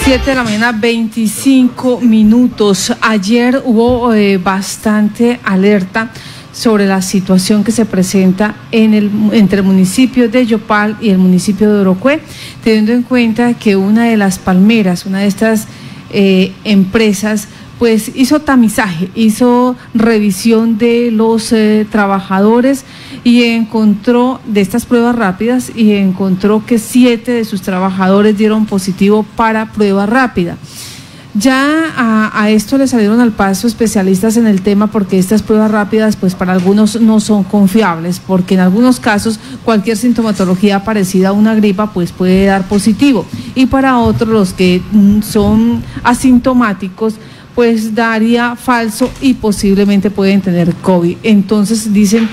7 de la mañana, 25 minutos. Ayer hubo bastante alerta sobre la situación que se presenta entre el municipio de Yopal y el municipio de Orocué, teniendo en cuenta que una de las palmeras, una de estas empresas, pues hizo tamizaje, hizo revisión de los trabajadores y encontró de estas pruebas rápidas y encontró que 7 de sus trabajadores dieron positivo para prueba rápida. Ya a esto le salieron al paso especialistas en el tema, porque estas pruebas rápidas pues para algunos no son confiables, porque en algunos casos cualquier sintomatología parecida a una gripa pues puede dar positivo, y para otros, los que son asintomáticos, pues daría falso y posiblemente pueden tener COVID. Entonces dicen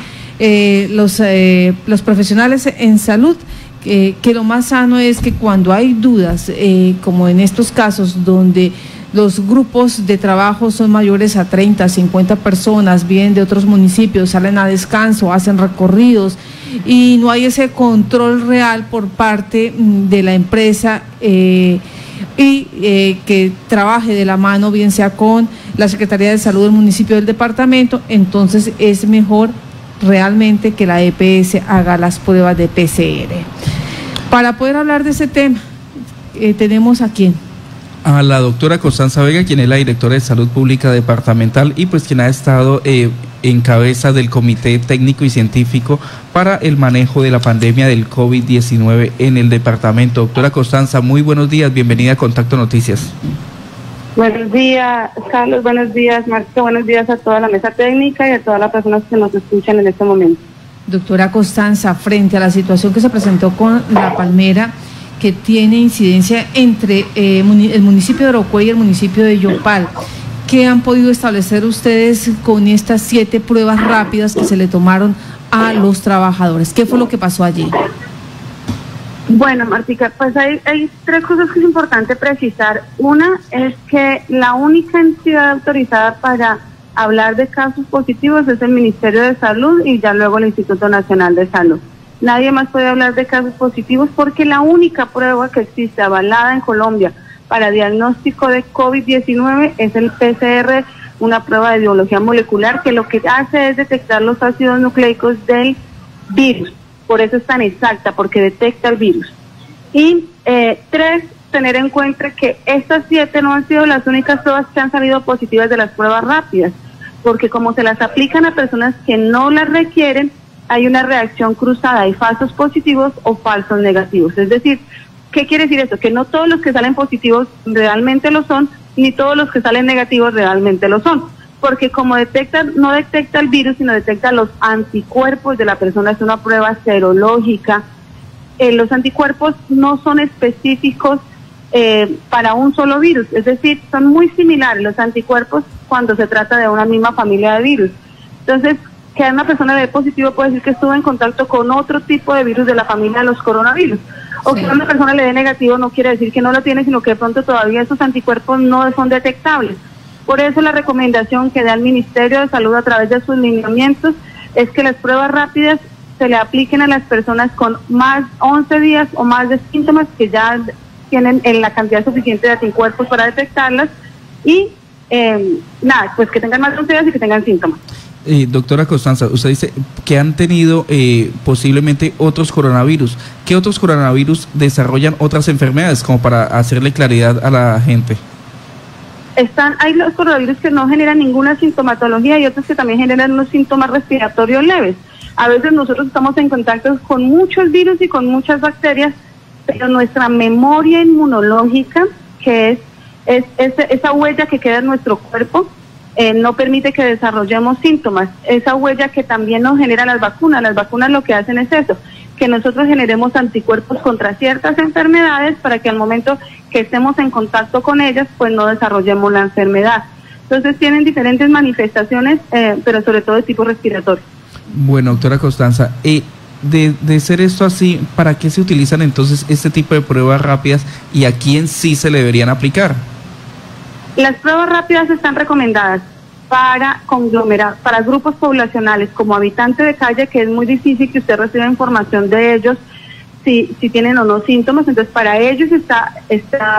los profesionales en salud que lo más sano es que cuando hay dudas, como en estos casos donde los grupos de trabajo son mayores a 30, 50 personas, vienen de otros municipios, salen a descanso, hacen recorridos y no hay ese control real por parte de la empresa, que trabaje de la mano, bien sea con la Secretaría de Salud del municipio, del departamento, entonces es mejor realmente que la EPS haga las pruebas de PCR. Para poder hablar de ese tema, tenemos a quién. A la doctora Constanza Vega, quien es la directora de Salud Pública Departamental y pues quien ha estado en cabeza del Comité Técnico y Científico para el manejo de la pandemia del COVID-19 en el departamento. Doctora Constanza, muy buenos días, bienvenida a Contacto Noticias. Buenos días, Carlos, buenos días, Marco, buenos días a toda la mesa técnica y a todas las personas que nos escuchan en este momento. Doctora Constanza, frente a la situación que se presentó con la palmera, que tiene incidencia entre el municipio de Orocué y el municipio de Yopal, ¿qué han podido establecer ustedes con estas 7 pruebas rápidas que se le tomaron a los trabajadores? ¿Qué fue lo que pasó allí? Bueno, Martica, pues hay 3 cosas que es importante precisar. Una es que la única entidad autorizada para hablar de casos positivos es el Ministerio de Salud y ya luego el Instituto Nacional de Salud. Nadie más puede hablar de casos positivos porque la única prueba que existe avalada en Colombia para diagnóstico de COVID-19 es el PCR, una prueba de biología molecular que lo que hace es detectar los ácidos nucleicos del virus. Por eso es tan exacta, porque detecta el virus. Y 3, tener en cuenta que estas 7 no han sido las únicas pruebas que han salido positivas de las pruebas rápidas, porque como se las aplican a personas que no las requieren, hay una reacción cruzada, hay falsos positivos o falsos negativos. Es decir, ¿qué quiere decir esto? Que no todos los que salen positivos realmente lo son, ni todos los que salen negativos realmente lo son. Porque como no detecta el virus, sino detecta los anticuerpos de la persona, es una prueba serológica. Los anticuerpos no son específicos para un solo virus, es decir, son muy similares los anticuerpos cuando se trata de una misma familia de virus. Entonces, que una persona le dé positivo puede decir que estuvo en contacto con otro tipo de virus de la familia de los coronavirus. O que una persona le dé negativo no quiere decir que no lo tiene, sino que de pronto todavía esos anticuerpos no son detectables. Por eso la recomendación que da el Ministerio de Salud a través de sus lineamientos es que las pruebas rápidas se le apliquen a las personas con más 11 días o más de síntomas, que ya tienen la cantidad suficiente de anticuerpos para detectarlas, y pues que tengan más de 11 días y que tengan síntomas. Doctora Constanza, usted dice que han tenido posiblemente otros coronavirus. ¿Qué otros coronavirus desarrollan otras enfermedades, como para hacerle claridad a la gente? Hay los coronavirus que no generan ninguna sintomatología y otros que también generan unos síntomas respiratorios leves. A veces nosotros estamos en contacto con muchos virus y con muchas bacterias, pero nuestra memoria inmunológica, que es esa huella que queda en nuestro cuerpo, no permite que desarrollemos síntomas. Esa huella que también nos generan las vacunas lo que hacen es eso, que nosotros generemos anticuerpos contra ciertas enfermedades para que al momento que estemos en contacto con ellas, pues no desarrollemos la enfermedad. Entonces tienen diferentes manifestaciones, pero sobre todo de tipo respiratorio. Bueno, doctora Constanza, de ser esto así, ¿para qué se utilizan entonces este tipo de pruebas rápidas y a quién sí se le deberían aplicar? Las pruebas rápidas están recomendadas para conglomerados, para grupos poblacionales como habitante de calle, que es muy difícil que usted reciba información de ellos si tienen o no síntomas. Entonces para ellos está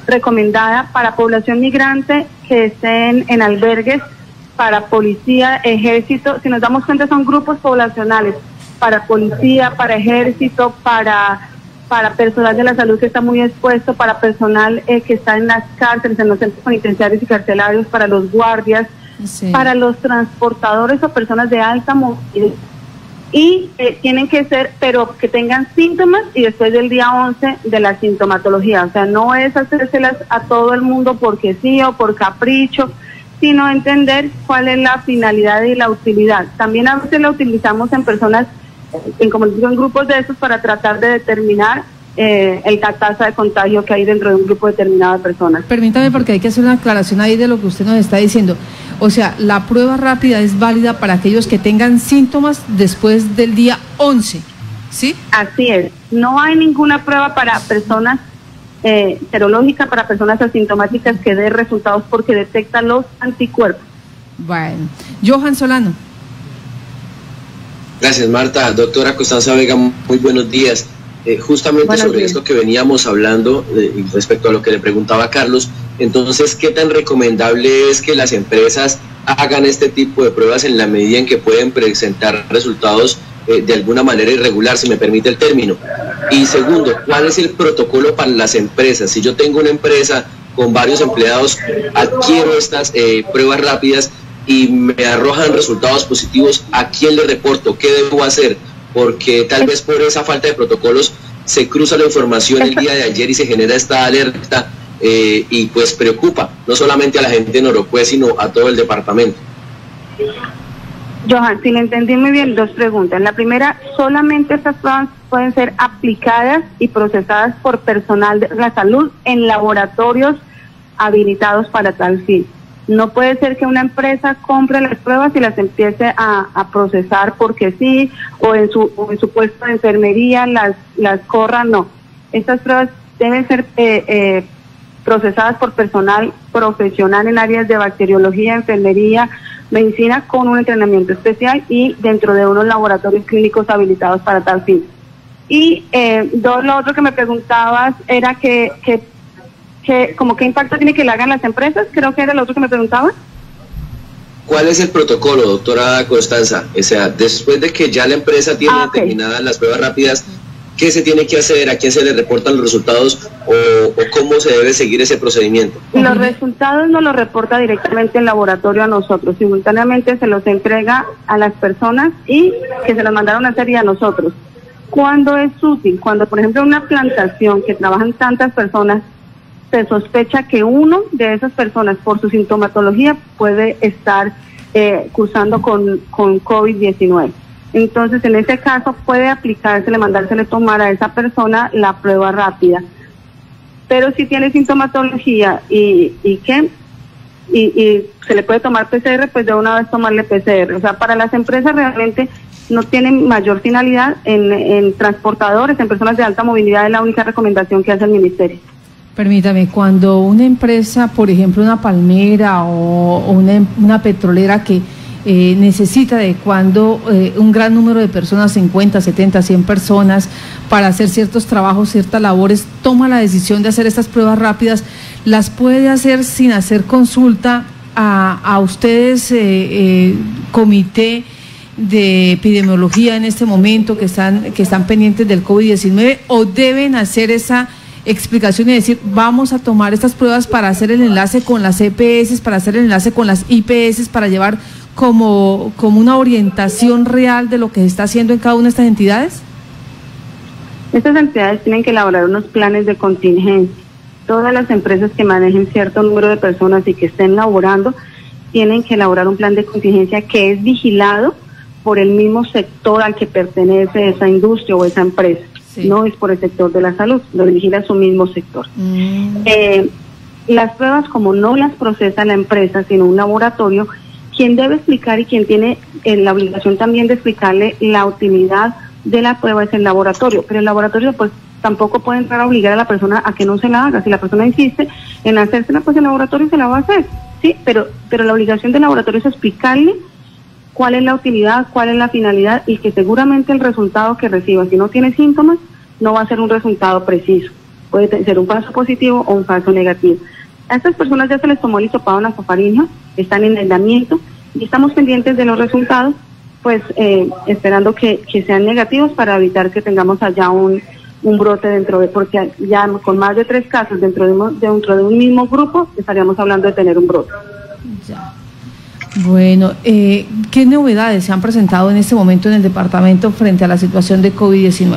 recomendada para población migrante que estén en albergues, para policía, ejército. Si nos damos cuenta, son grupos poblacionales para policía, para ejército, para personal de la salud que está muy expuesto, para personal que está en las cárceles, en los centros penitenciarios y carcelarios, para los guardias, sí, para los transportadores o personas de alta movilidad. Y tienen que ser, pero que tengan síntomas y después del día 11 de la sintomatología. O sea, no es hacérselas a todo el mundo porque sí o por capricho, sino entender cuál es la finalidad y la utilidad. También a veces la utilizamos en personas, como les digo, en grupos de esos para tratar de determinar la tasa de contagio que hay dentro de un grupo determinado de personas. Permítame, porque hay que hacer una aclaración ahí de lo que usted nos está diciendo. O sea, la prueba rápida es válida para aquellos que tengan síntomas después del día 11, ¿sí? Así es. No hay ninguna prueba para personas serológica, para personas asintomáticas que dé resultados porque detecta los anticuerpos. Bueno. Johan Solano. Gracias, Marta. Doctora Constanza Vega, muy buenos días. Justamente buenos sobre días. Esto que veníamos hablando respecto a lo que le preguntaba Carlos, entonces, ¿qué tan recomendable es que las empresas hagan este tipo de pruebas en la medida en que pueden presentar resultados de alguna manera irregular, si me permite el término? Y segundo, ¿cuál es el protocolo para las empresas? Si yo tengo una empresa con varios empleados, adquiero estas pruebas rápidas y me arrojan resultados positivos, ¿a quién le reporto? ¿Qué debo hacer? Porque tal vez por esa falta de protocolos se cruza la información el día de ayer y se genera esta alerta y pues preocupa no solamente a la gente de Noropué, sino a todo el departamento. Johan, si le entendí muy bien, dos preguntas. La primera, solamente estas pruebas pueden ser aplicadas y procesadas por personal de la salud en laboratorios habilitados para tal fin. No puede ser que una empresa compre las pruebas y las empiece a procesar porque sí, o en su puesto de enfermería las corra, no. Estas pruebas deben ser procesadas por personal profesional en áreas de bacteriología, enfermería, medicina, con un entrenamiento especial y dentro de unos laboratorios clínicos habilitados para tal fin. Y lo otro que me preguntabas era como qué impacto tiene que le hagan las empresas, creo que era lo otro que me preguntaba. ¿Cuál es el protocolo, doctora Constanza? O sea, después de que ya la empresa tiene determinadas las pruebas rápidas, ¿qué se tiene que hacer? ¿A quién se le reportan los resultados? ¿O cómo se debe seguir ese procedimiento? Los resultados nos los reporta directamente el laboratorio a nosotros. Simultáneamente se los entrega a las personas y que se los mandaron a hacer y a nosotros. ¿Cuándo es útil? Cuando, por ejemplo, en una plantación que trabajan tantas personas, se sospecha que uno de esas personas, por su sintomatología, puede estar cursando con COVID-19. Entonces, en ese caso, puede aplicársele, mandársele tomar a esa persona la prueba rápida. Pero si tiene sintomatología y se le puede tomar PCR, pues de una vez tomarle PCR. O sea, para las empresas realmente no tienen mayor finalidad en transportadores, en personas de alta movilidad, es la única recomendación que hace el Ministerio. Permítame, cuando una empresa, por ejemplo una palmera o una petrolera que necesita de cuando un gran número de personas, 50, 70, 100 personas, para hacer ciertos trabajos, ciertas labores, toma la decisión de hacer estas pruebas rápidas, ¿las puede hacer sin hacer consulta a ustedes, comité de epidemiología en este momento que están pendientes del COVID-19, o deben hacer esa explicación y decir, vamos a tomar estas pruebas para hacer el enlace con las EPS, para hacer el enlace con las IPS, para llevar como una orientación real de lo que se está haciendo en cada una de estas entidades? Estas entidades tienen que elaborar unos planes de contingencia. Todas las empresas que manejen cierto número de personas y que estén laborando tienen que elaborar un plan de contingencia que es vigilado por el mismo sector al que pertenece esa industria o esa empresa. Sí. No es por el sector de la salud, lo vigila su mismo sector. Las pruebas, como no las procesa la empresa, sino un laboratorio, quien debe explicar y quien tiene la obligación también de explicarle la utilidad de la prueba es el laboratorio, pero el laboratorio pues tampoco puede entrar a obligar a la persona a que no se la haga. Si la persona insiste en hacérsela, pues el laboratorio se la va a hacer, sí, pero la obligación del laboratorio es explicarle cuál es la utilidad, cuál es la finalidad, y que seguramente el resultado que reciba, si no tiene síntomas, no va a ser un resultado preciso, puede ser un falso positivo o un falso negativo. A estas personas ya se les tomó el hisopado nasofaríngeo, están en aislamiento y estamos pendientes de los resultados, pues esperando que sean negativos para evitar que tengamos allá un brote porque ya con más de 3 casos dentro de un mismo grupo estaríamos hablando de tener un brote. Ya. Bueno, ¿qué novedades se han presentado en este momento en el departamento frente a la situación de COVID-19?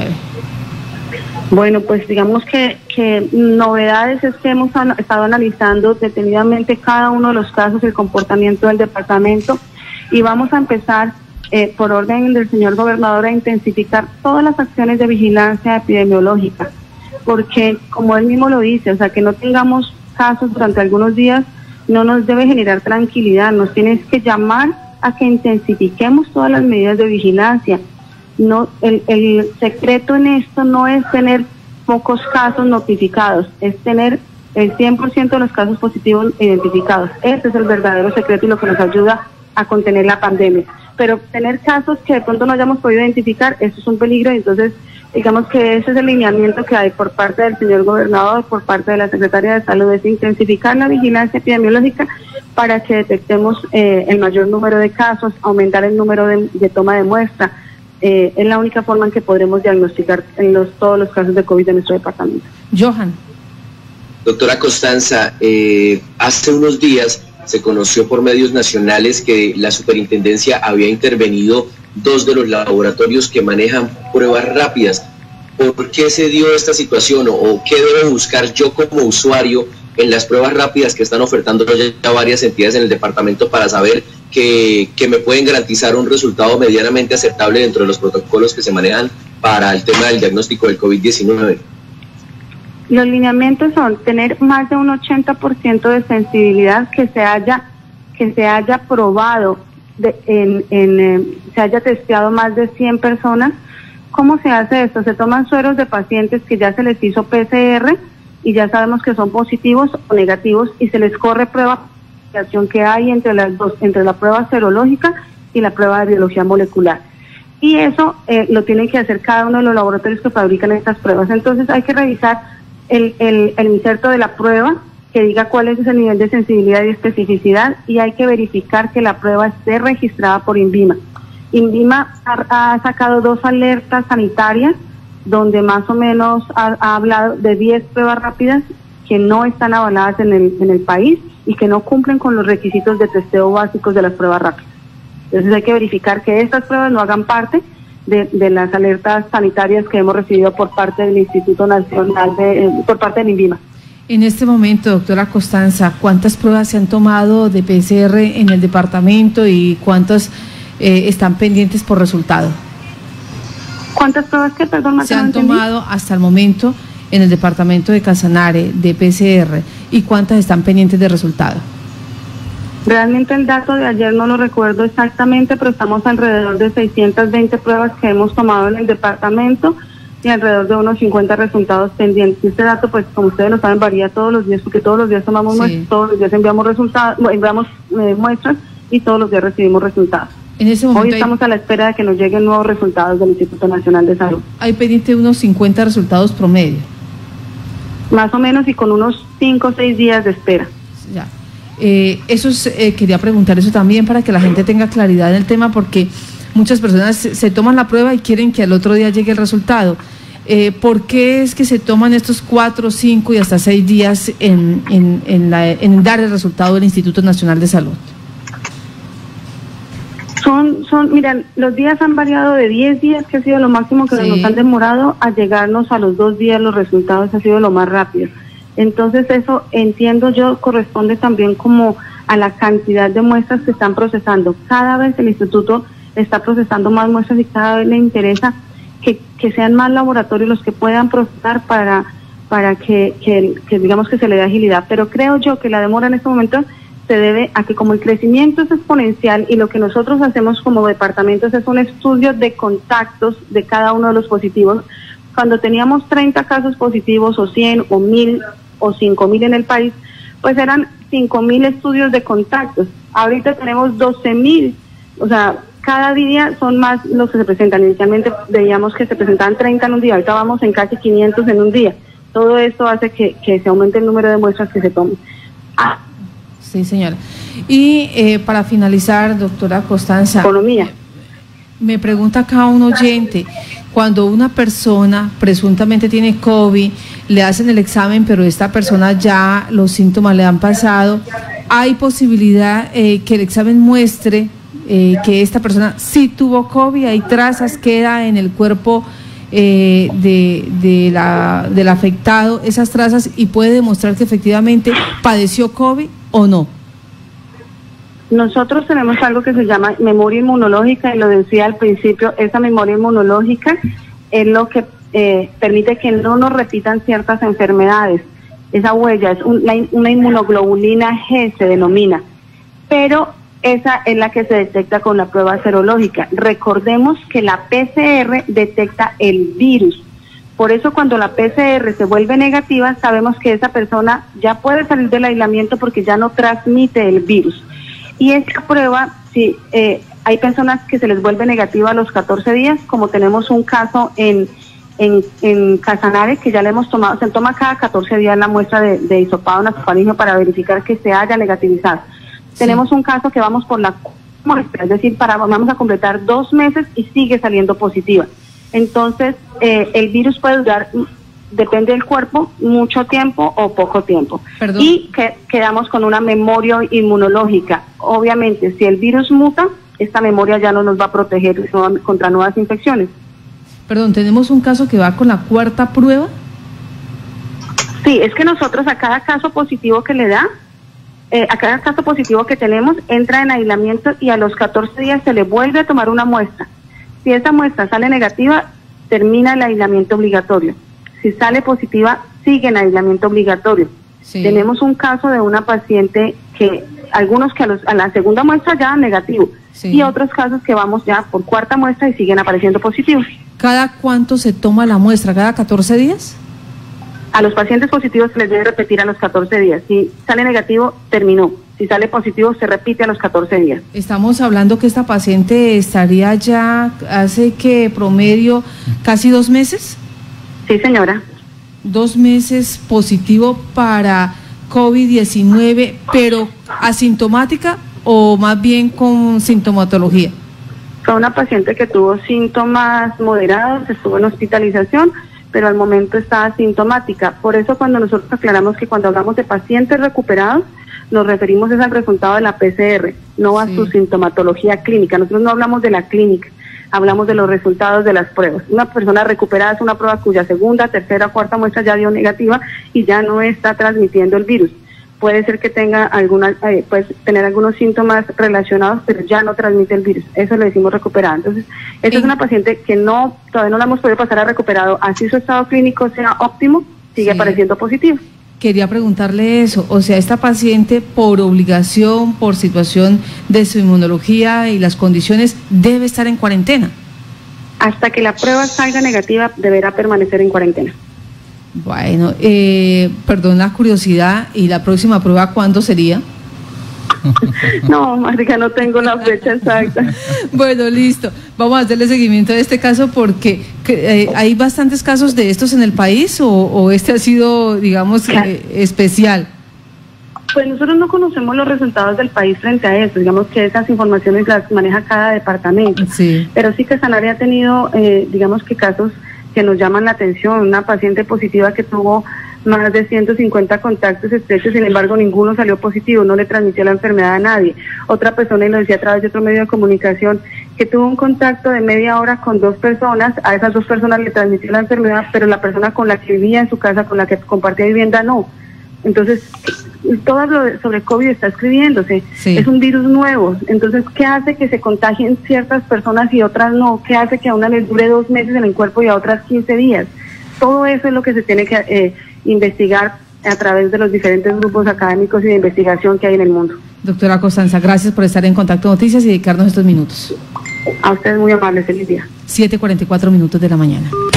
Bueno, pues digamos que novedades es que hemos estado analizando detenidamente cada uno de los casos, el comportamiento del departamento, y vamos a empezar por orden del señor gobernador a intensificar todas las acciones de vigilancia epidemiológica, porque como él mismo lo dice, o sea, que no tengamos casos durante algunos días no nos debe generar tranquilidad, nos tienes que llamar a que intensifiquemos todas las medidas de vigilancia. No, el secreto en esto no es tener pocos casos notificados, es tener el 100% de los casos positivos identificados. Ese es el verdadero secreto y lo que nos ayuda a contener la pandemia. Pero tener casos que de pronto no hayamos podido identificar, eso es un peligro, y entonces digamos que ese es el lineamiento que hay por parte del señor gobernador, por parte de la Secretaría de Salud, es intensificar la vigilancia epidemiológica para que detectemos el mayor número de casos, aumentar el número de toma de muestra. Es la única forma en que podremos diagnosticar todos los casos de COVID de nuestro departamento. Johan. Doctora Costanza, hace unos días se conoció por medios nacionales que la superintendencia había intervenido 2 de los laboratorios que manejan pruebas rápidas. ¿Por qué se dio esta situación o qué debo buscar yo como usuario en las pruebas rápidas que están ofertando ya varias entidades en el departamento para saber que me pueden garantizar un resultado medianamente aceptable dentro de los protocolos que se manejan para el tema del diagnóstico del COVID-19? Los lineamientos son tener más de un 80% de sensibilidad, que se haya probado, se haya testeado más de 100 personas. ¿Cómo se hace esto? Se toman sueros de pacientes que ya se les hizo PCR y ya sabemos que son positivos o negativos, y se les corre prueba que hay entre las dos, entre la prueba serológica y la prueba de biología molecular. Y eso lo tienen que hacer cada uno de los laboratorios que fabrican estas pruebas. Entonces hay que revisar el inserto de la prueba que diga cuál es ese nivel de sensibilidad y especificidad, y hay que verificar que la prueba esté registrada por INVIMA. INVIMA ha sacado 2 alertas sanitarias donde más o menos ha hablado de 10 pruebas rápidas que no están avaladas en el país y que no cumplen con los requisitos de testeo básicos de las pruebas rápidas. Entonces hay que verificar que estas pruebas no hagan parte de las alertas sanitarias que hemos recibido por parte del Instituto Nacional, por parte del INVIMA. En este momento, doctora Costanza, ¿cuántas pruebas se han tomado de PCR en el departamento y cuántas están pendientes por resultado? ¿Cuántas pruebas se han tomado hasta el momento en el departamento de Casanare de PCR y cuántas están pendientes de resultado? Realmente el dato de ayer no lo recuerdo exactamente, pero estamos alrededor de 620 pruebas que hemos tomado en el departamento y alrededor de unos 50 resultados pendientes. Este dato, pues como ustedes lo saben, varía todos los días, porque todos los días tomamos muestras, todos los días enviamos resultados, muestras y todos los días recibimos resultados. En ese momento hoy estamos a la espera de que nos lleguen nuevos resultados del Instituto Nacional de Salud. Hay pendiente unos 50 resultados promedio. Más o menos, y con unos 5 o 6 días de espera. Ya. Quería preguntar eso también para que la gente tenga claridad en el tema, porque muchas personas se toman la prueba y quieren que al otro día llegue el resultado. ¿Por qué es que se toman estos 4, 5 y hasta 6 días en dar el resultado del Instituto Nacional de Salud? Miren, los días han variado de 10 días, que ha sido lo máximo que nos han demorado, a llegarnos a los 2 días los resultados, ha sido lo más rápido. Entonces eso, entiendo yo, corresponde también como a la cantidad de muestras que están procesando. Cada vez el instituto está procesando más muestras y cada vez le interesa que sean más laboratorios los que puedan procesar para que digamos que se le dé agilidad. Pero creo yo que la demora en este momento se debe a que como el crecimiento es exponencial y lo que nosotros hacemos como departamentos es un estudio de contactos de cada uno de los positivos. Cuando teníamos 30 casos positivos o 100 o 1000 o 5000 en el país, pues eran 5000 estudios de contactos. Ahorita tenemos 12000, o sea, cada día son más los que se presentan. Inicialmente veíamos que se presentaban 30 en un día, ahorita vamos en casi 500 en un día. Todo esto hace que se aumente el número de muestras que se tomen. Sí, señora. Y para finalizar, doctora Constanza, economía. Me pregunta acá un oyente, cuando una persona presuntamente tiene COVID, le hacen el examen, pero esta persona ya los síntomas le han pasado, ¿hay posibilidad que el examen muestre que esta persona sí tuvo COVID? ¿Hay trazas, queda en el cuerpo del afectado esas trazas y puede demostrar que efectivamente padeció COVID o no? Nosotros tenemos algo que se llama memoria inmunológica, y lo decía al principio, esa memoria inmunológica es lo que permite que no nos repitan ciertas enfermedades. Esa huella es una inmunoglobulina G, se denomina, pero esa es la que se detecta con la prueba serológica. Recordemos que la PCR detecta el virus. Por eso cuando la PCR se vuelve negativa, sabemos que esa persona ya puede salir del aislamiento porque ya no transmite el virus. Y esta prueba, sí, hay personas que se les vuelve negativa a los 14 días, como tenemos un caso en Casanare, que ya le hemos tomado, se toma cada 14 días la muestra de hisopado nasofaríngeo para verificar que se haya negativizado. Sí. Tenemos un caso que vamos por la muestra, es decir, vamos a completar 2 meses y sigue saliendo positiva. Entonces, el virus puede durar, depende del cuerpo, mucho tiempo o poco tiempo. Perdón. Y quedamos con una memoria inmunológica. Obviamente, si el virus muta, esta memoria ya no nos va a proteger contra nuevas infecciones. Perdón, ¿tenemos un caso que va con la 4ª prueba? Sí, es que nosotros a cada caso positivo que le da, a cada caso positivo que tenemos, entra en aislamiento y a los 14 días se le vuelve a tomar una muestra. Si esa muestra sale negativa, termina el aislamiento obligatorio. Si sale positiva, sigue en aislamiento obligatorio. Sí. Tenemos un caso de una paciente que, algunos que a la segunda muestra ya negativo, sí, y otros casos que vamos ya por 4ª muestra y siguen apareciendo positivos. ¿Cada cuánto se toma la muestra? ¿Cada 14 días? A los pacientes positivos se les debe repetir a los 14 días. Si sale negativo, terminó. Si sale positivo, se repite a los 14 días. Estamos hablando que esta paciente estaría ya hace que promedio casi 2 meses. Sí, señora. 2 meses positivo para COVID-19, pero asintomática o más bien con sintomatología. Fue una paciente que tuvo síntomas moderados, estuvo en hospitalización, pero al momento está asintomática. Por eso cuando nosotros aclaramos que cuando hablamos de pacientes recuperados, nos referimos al resultado de la PCR, no a su sintomatología clínica. Nosotros no hablamos de la clínica, hablamos de los resultados de las pruebas. Una persona recuperada es una prueba cuya 2ª, 3ª, 4ª muestra ya dio negativa y ya no está transmitiendo el virus. Puede ser que tenga puede tener algunos síntomas relacionados, pero ya no transmite el virus. Eso le decimos recuperada. Entonces, esta es una paciente que todavía no la hemos podido pasar a recuperado. Así su estado clínico sea óptimo, sigue apareciendo positivo. Quería preguntarle eso, o sea, esta paciente por obligación, por situación de su inmunología y las condiciones, debe estar en cuarentena. Hasta que la prueba salga negativa, deberá permanecer en cuarentena. Bueno, perdón la curiosidad, ¿y la próxima prueba cuándo sería? No, Marica, no tengo la fecha exacta. Bueno, listo. Vamos a hacerle seguimiento a este caso porque hay bastantes casos de estos en el país o este ha sido, digamos, especial. Pues nosotros no conocemos los resultados del país frente a eso. Digamos que esas informaciones las maneja cada departamento. Sí. Pero sí que Casanare ha tenido, digamos que casos que nos llaman la atención. Una paciente positiva que tuvo más de 150 contactos estrechos, sin embargo ninguno salió positivo, no le transmitió la enfermedad a nadie. Otra persona, y lo decía a través de otro medio de comunicación, que tuvo un contacto de media hora con 2 personas, a esas 2 personas le transmitió la enfermedad, pero la persona con la que vivía en su casa, con la que compartía vivienda, no. Entonces, todo lo sobre COVID está escribiéndose, sí. Es un virus nuevo, entonces, ¿qué hace que se contagien ciertas personas y otras no? ¿Qué hace que a una les dure 2 meses en el cuerpo y a otras 15 días? Todo eso es lo que se tiene que investigar a través de los diferentes grupos académicos y de investigación que hay en el mundo. Doctora Constanza, gracias por estar en Contacto Noticias y dedicarnos estos minutos. A ustedes muy amables, feliz día. 7:44 de la mañana.